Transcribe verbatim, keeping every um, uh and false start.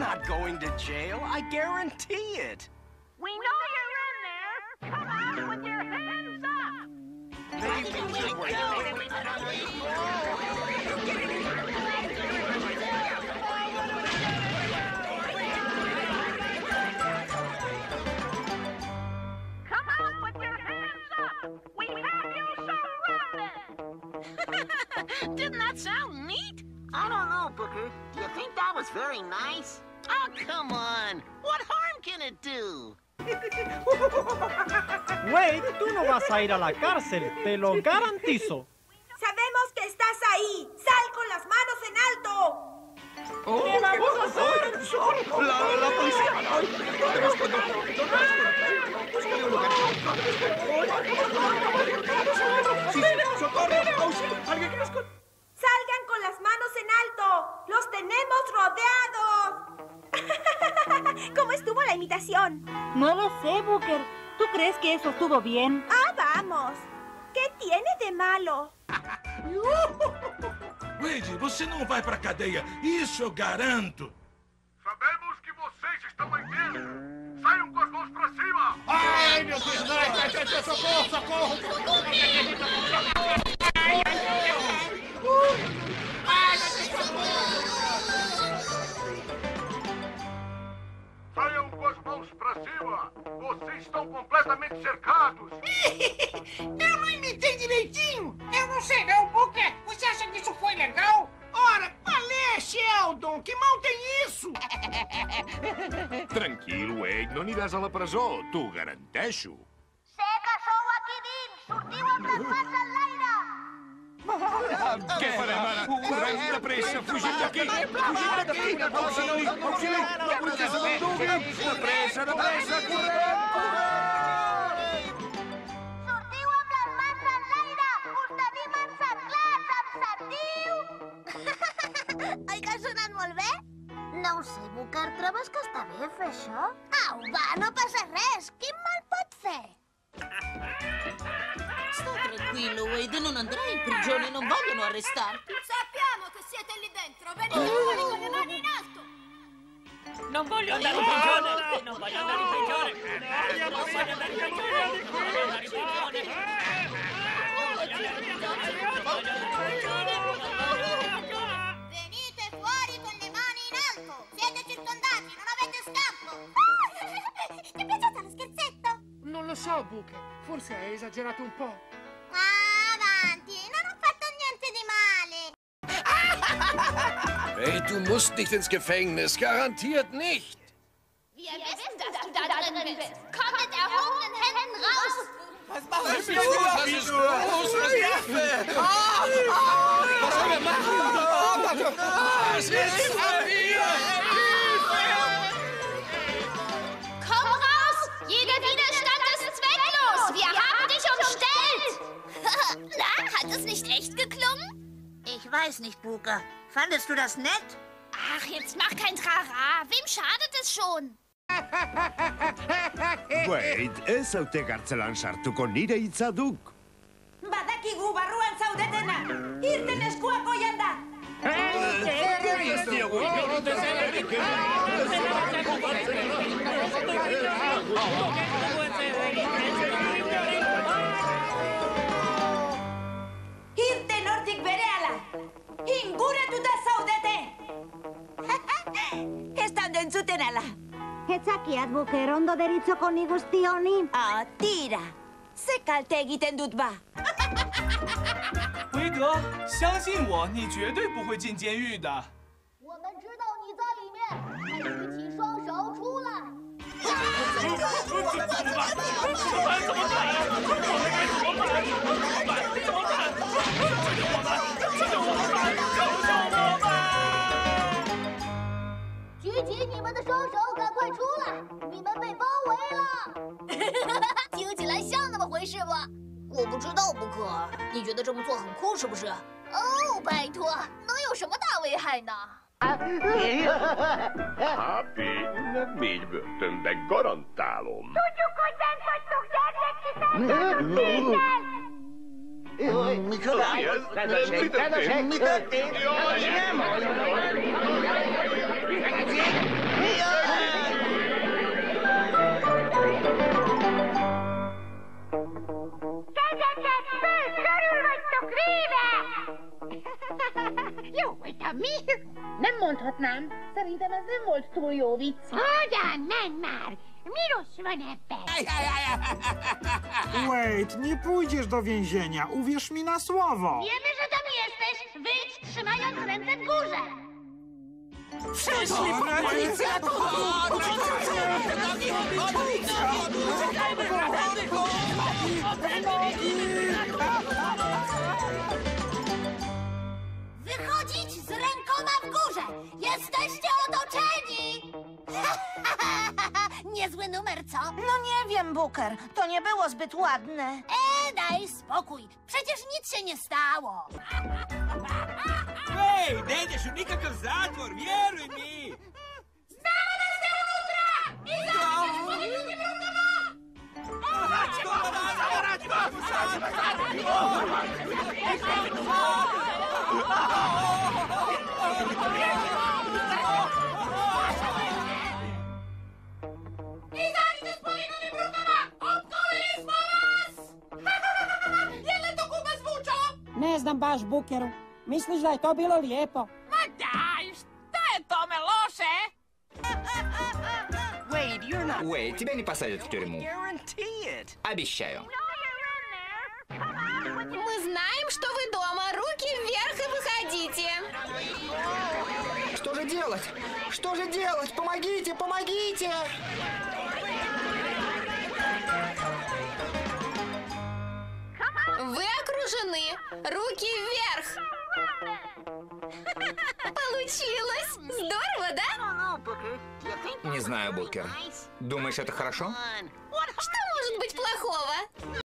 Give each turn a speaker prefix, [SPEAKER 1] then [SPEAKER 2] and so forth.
[SPEAKER 1] not going to jail. I guarantee it.
[SPEAKER 2] We know you're in there. Come out with your hands up.
[SPEAKER 1] Maybe we should wait.
[SPEAKER 2] Come out with your hands up. We have you surrounded.
[SPEAKER 3] Didn't that sound neat? I don't know, Booker. Do you think that was very nice? Oh, come on. What harm can it do?
[SPEAKER 4] Wade, tú no vas a ir a la cárcel, te lo garantizo.
[SPEAKER 5] Sabemos que estás ahí. Sal con las manos en alto.
[SPEAKER 4] Oh, ¿qué vamos a hacer?
[SPEAKER 1] La, la policía. ¡Socorro! ¡Auxilio! ¿Alguien que nos con...
[SPEAKER 5] Salgan con las manos en alto. Los tenemos rodeados. ¿Cómo estuvo la imitación?
[SPEAKER 6] No lo sé, Booker. ¿Tú crees que eso estuvo bien?
[SPEAKER 5] Ah, vamos. ¿Qué tiene de malo?
[SPEAKER 7] Wade, você não vai pra cadeia. Isso eu garanto.
[SPEAKER 8] Sabemos que vocês estão aí dentro. Saiam com as mãos pra cima.
[SPEAKER 7] Ai, meu Deus. Socorro, socorro. Ai, ai, ai.
[SPEAKER 8] Saiam com as mãos pra cima. Vocês estão completamente cercados.
[SPEAKER 9] Eu não imitei direitinho. Eu não sei não, Booker. Você acha que isso foi legal? Ora, valeu, Sheldon. Que mal tem isso?
[SPEAKER 10] Tranquilo, Wade. No aniràs a la presó. T'ho garanteixo.
[SPEAKER 2] Seca sou aquí dins. Sortiu amb les mans enlaire.
[SPEAKER 10] Què farem ara? Correm de pressa, fugim d'aquí! Fugim d'aquí! Auxili! Auxili! La princesa no endugui! De pressa, de pressa! Correm! Correm!
[SPEAKER 2] Sortiu amb les mans enlaire. Us tenim encerclats. Em sentiu? Oi que ha sonat molt bé? No ho sé, Booker. Trobes que està bé fer això? Au, va, no passa res. Quin mal pot fer?
[SPEAKER 3] Sta tranquillo, Wade, non andrai in prigione, non vogliono arrestarti.
[SPEAKER 2] Sappiamo che siete lì dentro. Venite fuori con le mani in alto.
[SPEAKER 4] Non voglio andare in prigione! Non voglio andare in prigione! Non voglio andare in prigione! Non voglio andare in prigione!
[SPEAKER 2] Venite fuori con le mani in alto. Siete circondati, non avete scampo. Ti è piaciuto lo scherzetto?
[SPEAKER 9] Non lo so, Booker. Forse hai esagerato un po'.
[SPEAKER 2] Avanti, non ho fatto niente di male.
[SPEAKER 11] Hey, du musst nicht ins Gefängnis. Garantiert nicht.
[SPEAKER 2] Wir wissen, dass du da drin bist. Komm mit erhobenen Händen raus.
[SPEAKER 1] Was machen wir? Was ist los? Hilfe! Was sollen wir machen? Was ist Hilfe!
[SPEAKER 2] Komm raus! Jeder Widerstand ist zwecklos. Wir haben dich umstellt. Na, hat es nicht echt geklungen?
[SPEAKER 3] Ich weiß nicht, Booker. Fandest du das nett?
[SPEAKER 2] Ach, jetzt mach kein Trara. Wem schadet es schon?
[SPEAKER 10] Wade, ez haute gartzelan sartuko nire hitza duk.
[SPEAKER 5] Badakigu barruan zaudetena. Irten eskuak goian da. Irten hortik berehala. Inguratuta zaudete. Estan entzuten ala.
[SPEAKER 6] Etzakiat, Booker, ondo deritzoko ni guzti honi.
[SPEAKER 5] Ah, tira. Ze kalte egiten dut ba.
[SPEAKER 12] 威德，相信我，你绝对不会进监狱的。
[SPEAKER 2] 我们知道你在里面，快举起双手出来！
[SPEAKER 4] 怎么办？怎么办？怎么办？我们该怎么办？怎么办？怎么办？救救我们！救救我们！救救我们！
[SPEAKER 2] 举起你们的双手，赶快出来！你们被包围了。听起来像那么回事吗？
[SPEAKER 3] 我不知道，布克。你觉得这么做很酷是不是？
[SPEAKER 2] 哦，拜托，能有什么大危害呢？
[SPEAKER 10] Happy, nem így börtönben, garantálom.
[SPEAKER 2] Tudjuk, hogy bent vagytok, gyertek ki, felszálltok!
[SPEAKER 11] Mi történt? Mi történt? Mi történt?
[SPEAKER 13] Mi? Nem mondhatnám. Szerintem ez nem volt túl jó vicc. Hogyan, nem már. Mi rossz van ebben?
[SPEAKER 14] Wade, nie pójdziesz do więzienia. Uwierz mi na słowo.
[SPEAKER 2] Wiemy, że tam jesteś. Wyjdź, trzymając ręce w górze.
[SPEAKER 9] Przyszli po policjantów!
[SPEAKER 2] Wychodzić z rękoma w górze! Jesteście otoczeni! Niezły numer, co?
[SPEAKER 5] No nie wiem, Booker. To nie było zbyt ładne.
[SPEAKER 2] E, daj spokój. Przecież nic się nie stało.
[SPEAKER 10] Ej, nećeš u nikakav zatvor, vjeruj mi!
[SPEAKER 2] Znamo da ste unutra! I zašto smo mi drugim rukama!
[SPEAKER 9] Izađite s podignutim rukama! Opkolili smo vas! Je li to gube zvučalo?
[SPEAKER 15] Ne znam baš, Bookeru. Misliš da je to bilo lijepo?
[SPEAKER 9] Ma daj, šta je tome loše?
[SPEAKER 16] Wade, you're not...
[SPEAKER 17] Уэйд, тебя не посадят в тюрьму.
[SPEAKER 16] Guarantee it.
[SPEAKER 17] Обещаю.
[SPEAKER 18] Мы знаем, что вы дома. Руки вверх и выходите.
[SPEAKER 17] Что же делать? Что же делать? Помогите, помогите!
[SPEAKER 18] Вы окружены. Руки вверх. Получилось. Здорово, да?
[SPEAKER 17] Не знаю, Букер. Думаешь, это хорошо?
[SPEAKER 18] Что может быть плохого?